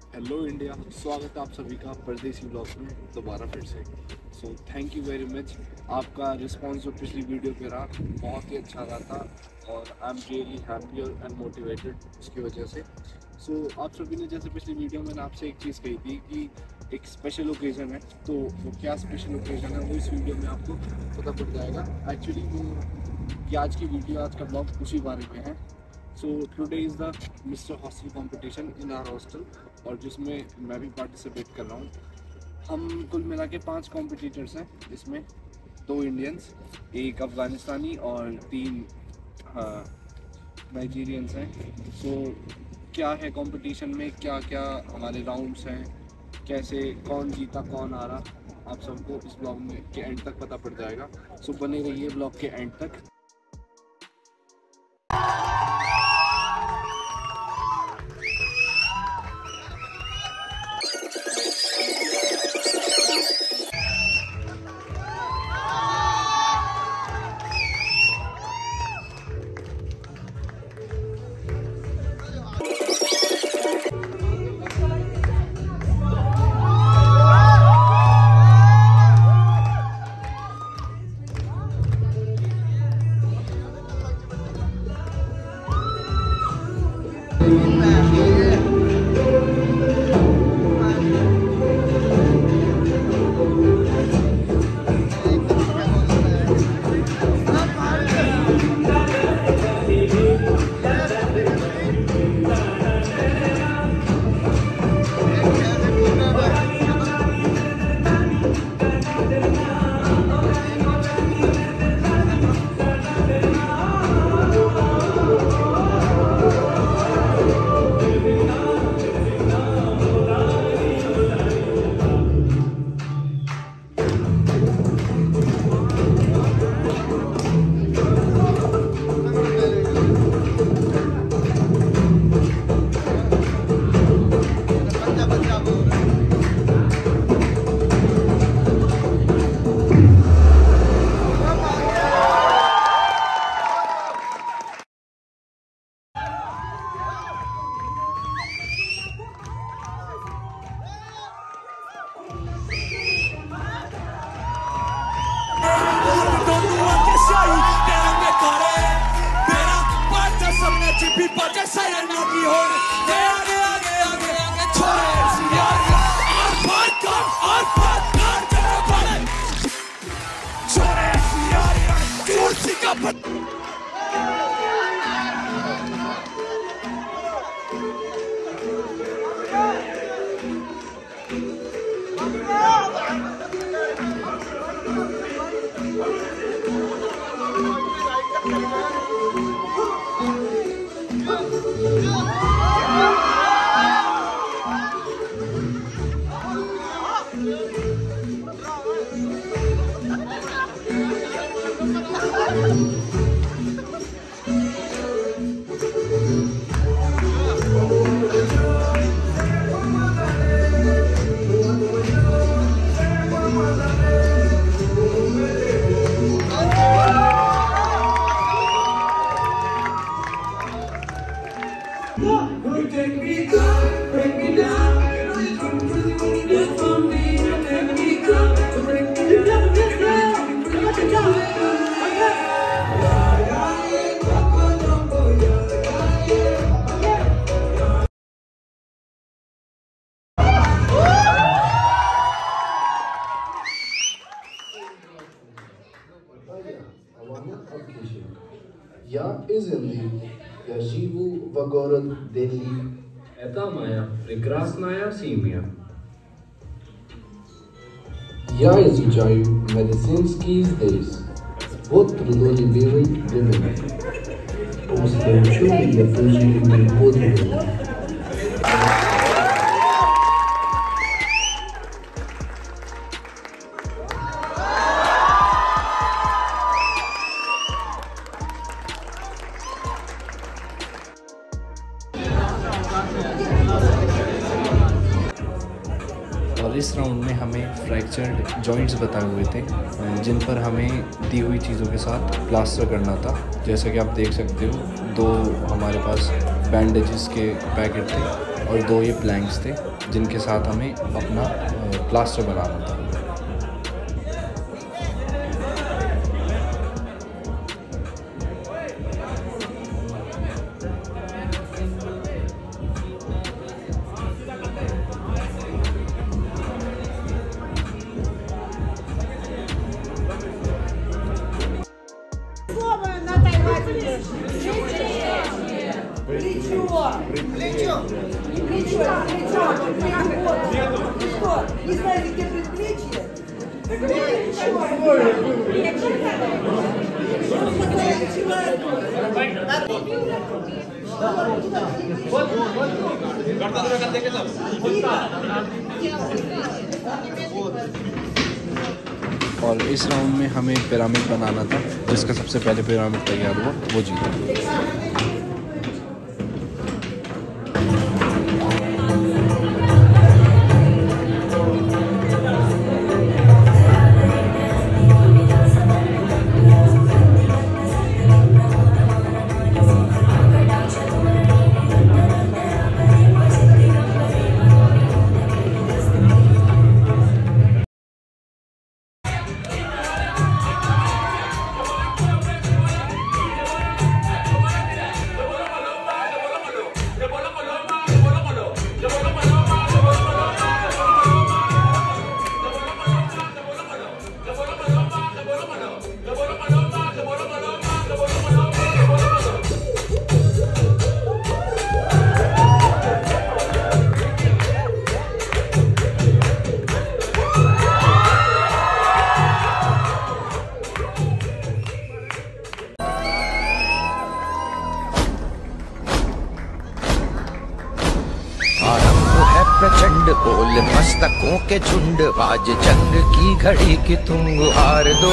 Hello India, स्वागत है आप सभी का परदेसी ब्लॉग्स में दोबारा फिर से। So thank you very much. आपका रिस्पांस जो पिछली वीडियो पे रहा बहुत ही अच्छा रहा था और I am really happy and motivated उसकी वजह से। सो आप सभी ने जैसे पिछली वीडियो में मैंने आपसे एक चीज़ कही थी कि एक स्पेशल ओकेज़न है, तो वो क्या स्पेशल ओकेज़न है वो इस वीडियो में आपको पता पड़ जाएगा। एक्चुअली वो आज की वीडियो, आज का ब्लॉग उसी बारे में है। So today is the mister hostel competition in our hostel, और जिसमें मैं भी पार्टिसिपेट कर रहा हूँ। हम कुल मिला के 5 कॉम्पिटिटर्स हैं, जिसमें 2 इंडियंस, 1 अफ़गानिस्तानी और 3 नाइजीरियंस हैं। सो क्या है कंपटीशन में, क्या क्या हमारे राउंड्स हैं, कैसे कौन जीता कौन आ रहा, आप सबको इस ब्लॉग में के एंड तक पता पड़ जाएगा। सो बने रहिए ब्लॉग के एंड तक। Ja izjemni, ja živu v город Дели. Это моя прекрасная семья. Я изучаю медицинский здесь. Вот трудолюбивый ребенок. После учебы я тоже люблю подвиги. और इस राउंड में हमें फ्रैक्चर्ड जॉइंट्स बताए हुए थे, जिन पर हमें दी हुई चीज़ों के साथ प्लास्टर करना था। जैसा कि आप देख सकते हो, 2 हमारे पास बैंडेजेस के पैकेट थे और 2 ये प्लैंक्स थे। जिनके साथ हमें अपना प्लास्टर बनाना था। Не знаете, где предплечье? और इस राउंड में हमें पिरामिड बनाना था, जिसका सबसे पहले पिरामिड तैयार हुआ वो जीता। प्रचंड बोल मस्तकों के झुंड, आज जंग की घड़ी की तुम गुहार दो।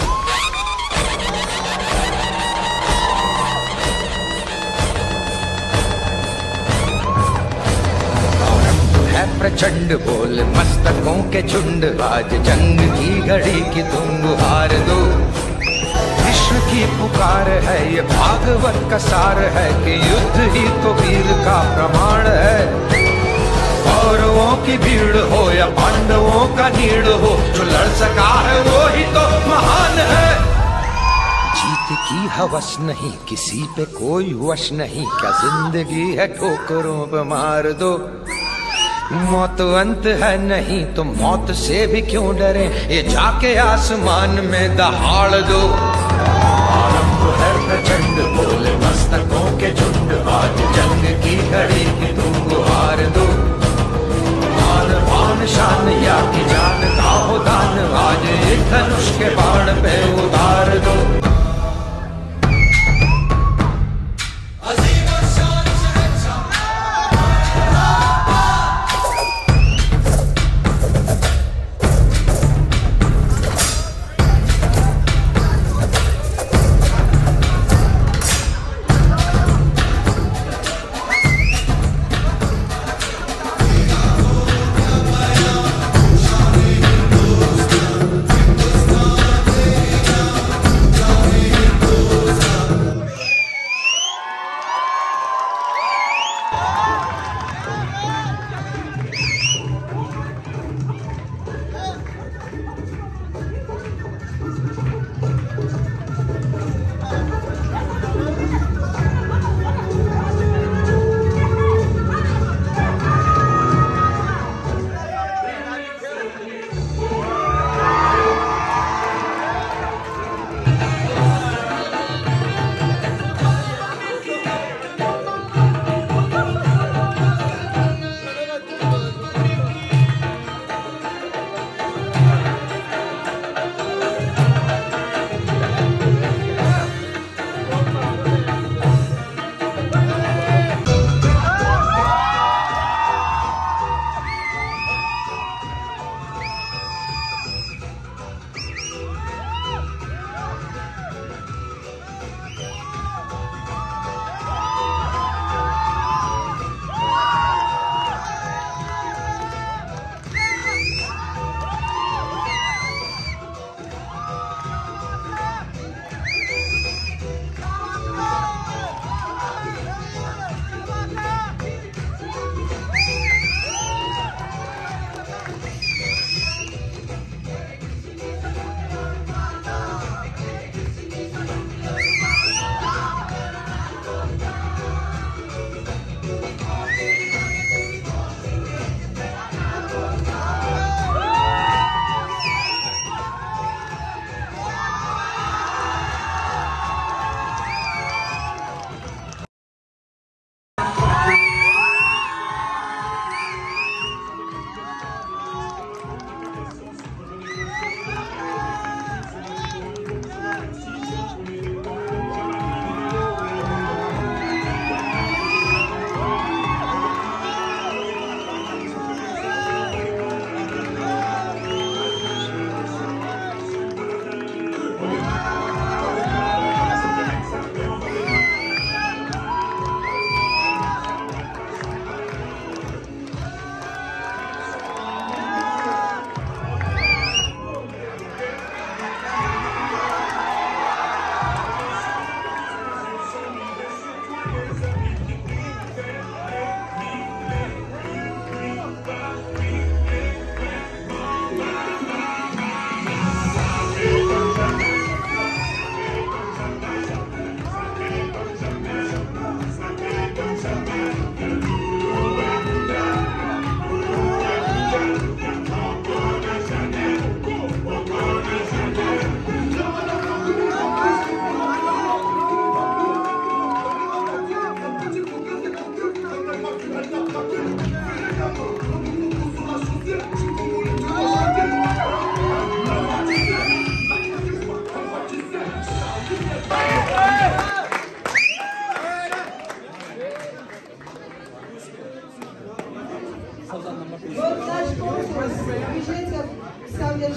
है प्रचंड बोल मस्तकों के झुंड, आज जंग की घड़ी की तुम गुहार दो। विश्व की पुकार है ये भागवत का सार है कि युद्ध ही तो वीर का प्रमाण है। कौरवों की भीड़ हो या पांडवों का नीड़ हो, जो लड़ सका है वो ही तो महान है। जीत की हवस नहीं, किसी पे कोई वश नहीं, क्या जिंदगी है ठोकरों पे मार दो। मौत अंत है नहीं तो मौत से भी क्यों डरे, ये जाके आसमान में दहाड़ दो। आरंभ है प्रचंड बोल मस्तकों के झुंड, आज जंग की घड़ी की तुम गुहार दो। मान शान या की जान का हो दान, आज एक धनुष के बाण पे उतार दो।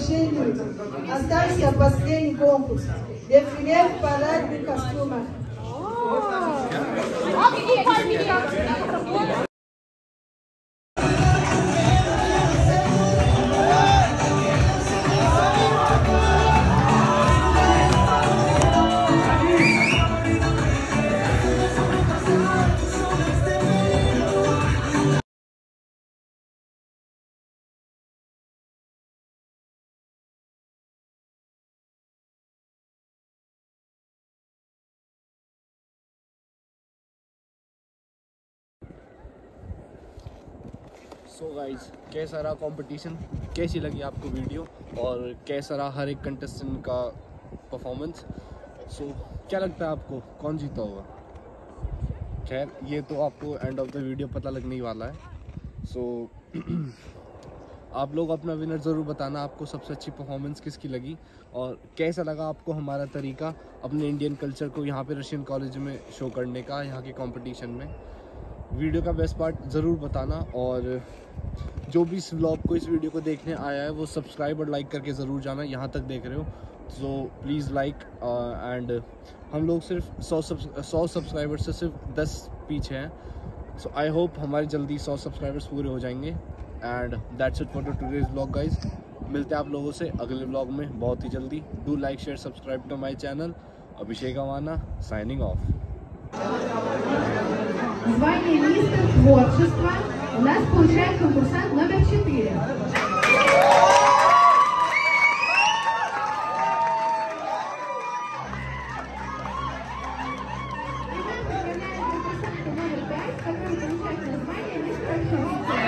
завершению остался последний конкурс. Дефиле в парадных костюмах. सो गाइज, कैसा रहा कंपटीशन, कैसी लगी आपको वीडियो और कैसा रहा हर एक कंटेस्टेंट का परफॉर्मेंस। सो क्या लगता है आपको कौन जीता होगा? खैर ये तो आपको एंड ऑफ द वीडियो पता लगने ही वाला है। सो आप लोग अपना विनर ज़रूर बताना, आपको सबसे अच्छी परफॉर्मेंस किसकी लगी और कैसा लगा आपको हमारा तरीका अपने इंडियन कल्चर को यहाँ पे रशियन कॉलेज में शो करने का, यहाँ के कंपटीशन में। वीडियो का बेस्ट पार्ट ज़रूर बताना और जो भी इस व्लॉग को, इस वीडियो को देखने आया है वो सब्सक्राइब और लाइक करके ज़रूर जाना। यहाँ तक देख रहे हो सो प्लीज़ लाइक एंड हम लोग सिर्फ 100 सब्सक्राइबर से सिर्फ 10 पीछे हैं। सो आई होप हमारे जल्दी 100 सब्सक्राइबर्स पूरे हो जाएंगे and that's it for today's vlog guys. मिलते हैं आप लोगों से अगले व्लॉग में बहुत ही जल्दी। Do like share subscribe to my channel. Abhishek Awana signing off. Звание мистер творчества у нас получает конкурсант номер 4. И мы поздравляем конкурсанта номер 5, который получает название мистер Чудо.